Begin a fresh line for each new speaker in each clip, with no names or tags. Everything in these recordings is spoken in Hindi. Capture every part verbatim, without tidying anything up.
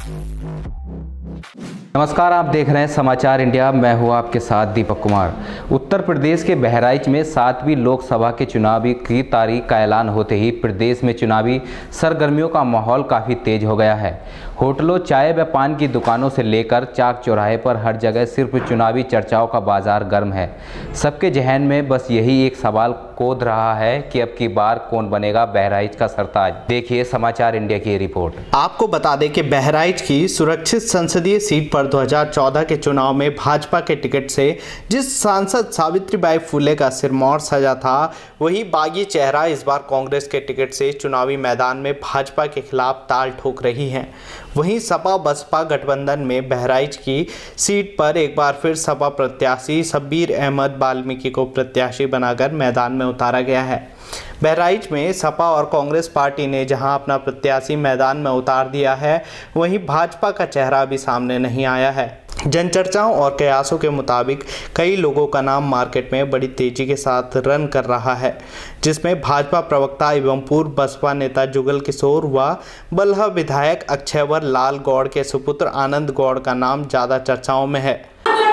नमस्कार, आप देख रहे हैं समाचार इंडिया। मैं हूं आपके साथ दीपक कुमार। उत्तर प्रदेश के बहराइच में सातवीं लोकसभा के चुनावी की तारीख का ऐलान होते ही प्रदेश में चुनावी सरगर्मियों का माहौल काफ़ी तेज हो गया है। होटलों, चाय व पान की दुकानों से लेकर चाक चौराहे पर हर जगह सिर्फ चुनावी चर्चाओं का बाजार गर्म है। सबके जहन में बस यही एक सवाल कूद रहा है कि अब की बार कौन बनेगा बहराइच का सरताज। देखिए समाचार इंडिया की रिपोर्ट।
आपको बता दें कि बहराइच की सुरक्षित संसदीय सीट पर दो हज़ार चौदह के चुनाव में भाजपा के टिकट से जिस सांसद सावित्रीबाई फुले का सिरमौर सजा था, वही बागी चेहरा इस बार कांग्रेस के टिकट से चुनावी मैदान में भाजपा के खिलाफ ताल ठोक रही हैं। वहीं सपा बसपा गठबंधन में बहराइच की सीट पर एक बार फिर सपा प्रत्याशी शब्बीर अहमद वाल्मीकि को प्रत्याशी बनाकर मैदान में उतारा गया है। बहराइच में सपा और कांग्रेस पार्टी ने जहां अपना प्रत्याशी मैदान में उतार दिया है, वहीं भाजपा का चेहरा भी सामने नहीं आया है। जनचर्चाओं और कयासों के मुताबिक कई लोगों का नाम मार्केट में बड़ी तेजी के साथ रन कर रहा है, जिसमें भाजपा प्रवक्ता एवं पूर्व बसपा नेता जुगल किशोर व बल्ह विधायक अक्षयवर लाल गौड़ के सुपुत्र आनंद गौड़ का नाम ज़्यादा चर्चाओं में है।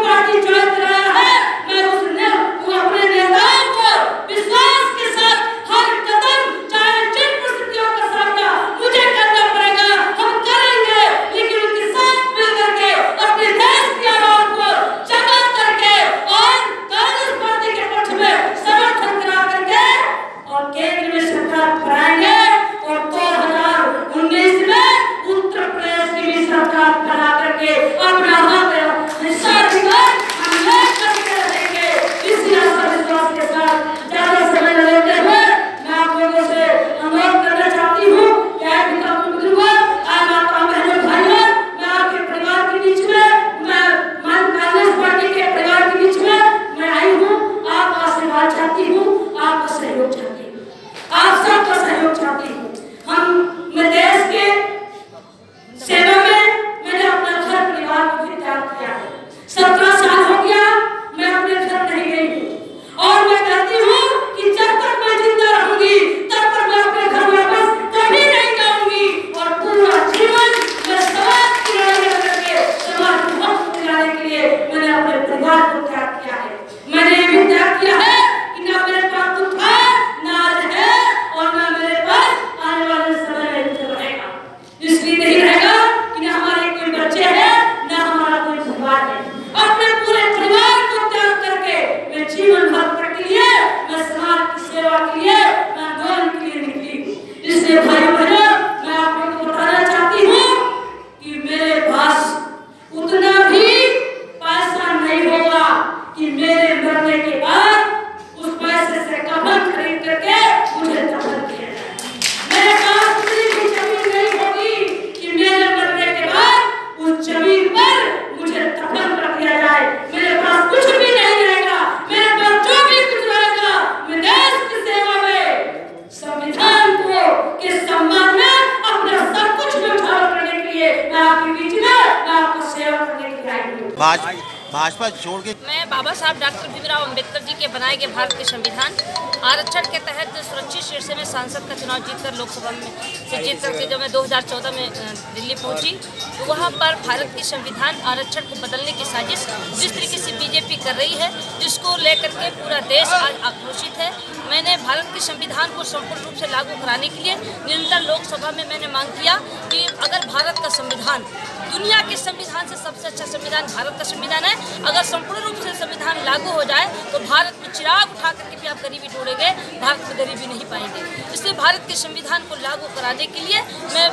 भाजपा छोड़ के
मैं बाबा साहब डॉक्टर भीमराव अंबेडकर जी के बनाए गए भारत के संविधान आरक्षण के तहत सुरक्षित सीट से मैं सांसद का चुनाव जीतकर लोकसभा में से जीत करके जब मैं दो हज़ार चौदह में दिल्ली पहुंची, तो वहां पर भारत की संविधान आरक्षण को बदलने की साजिश जिस तरीके से बीजेपी कर रही है, जिसको लेकर के पूरा देश आज आक्रोशित है। मैंने भारत के संविधान को संपूर्ण रूप से लागू कराने के लिए निरंतर लोकसभा में मैंने मांग किया कि अगर भारत का संविधान दुनिया के संविधान से सबसे अच्छा संविधान भारत का संविधान है, अगर संपूर्ण रूप से संविधान लागू हो जाए तो भारत में चिराग उठा करके भी आप गरीबी ढूंढेंगे, भारत में गरीबी नहीं पाएंगे। इसलिए भारत के संविधान को लागू कराने के लिए मैं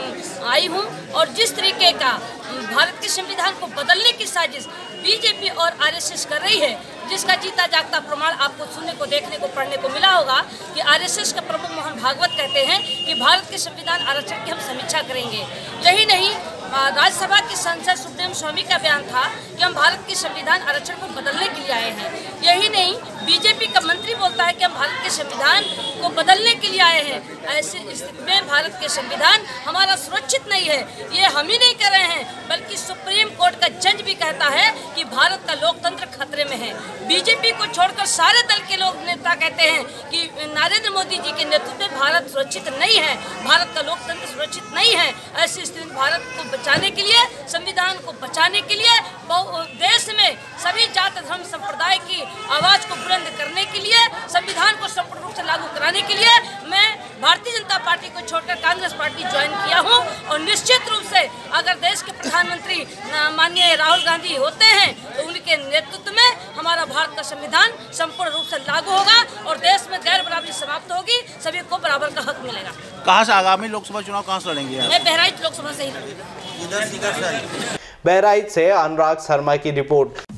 आई हूँ और जिस तरीके का भारत के संविधान को बदलने की साजिश बीजेपी और आरएसएस कर रही है, जिसका जीता जागता प्रमाण आपको सुनने को, देखने को, पढ़ने को मिला होगा कि आरएसएस का प्रमुख मोहन भागवत कहते हैं कि भारत के संविधान आरक्षण की हम समीक्षा करेंगे। यही नहीं, राज्यसभा की सांसद सुप्रीम स्वामी का बयान था कि हम भारत के संविधान आरक्षण को बदलने के लिए आए हैं। यही नहीं, बीजेपी का मंत्री बोलता है कि हम भारत के संविधान को बदलने के लिए आए हैं। ऐसी स्थिति में भारत के संविधान हमारा सुरक्षित नहीं गई है। ये हम ही नहीं कह रहे हैं, बल्कि सुप्रीम कोर्ट का जज भी कहता है कि भारत का लोकतंत्र खतरे में है। बीजेपी को छोड़कर सारे दल के लोग नेता कहते हैं कि नरेंद्र मोदी जी के नेतृत्व में भारत सुरक्षित नहीं है, भारत का लोकतंत्र सुरक्षित नहीं है। ऐसी स्थिति में भारत को बचाने के लिए, संविधान को बचाने के लिए, देश में सभी जात धर्म संप्रदाय की आवाज को बुलंद करने के लिए, संविधान को संपूर्ण रूप से लागू कराने के लिए मैं भारतीय जनता पार्टी को छोड़कर कांग्रेस पार्टी ज्वाइन किया हूं। और निश्चित रूप से अगर देश के प्रधानमंत्री माननीय राहुल गांधी होते हैं तो उनके नेतृत्व में हमारा भारत का संविधान संपूर्ण रूप से लागू होगा और देश में गैर बराबरी समाप्त होगी, सभी को बराबर का हक मिलेगा।
कहाँ से आगामी लोकसभा चुनाव कहाँ से लड़ेंगे?
मैं बहराइच लोकसभा से ही लड़ूंगा।
बहराइच से अनुराग शर्मा की रिपोर्ट।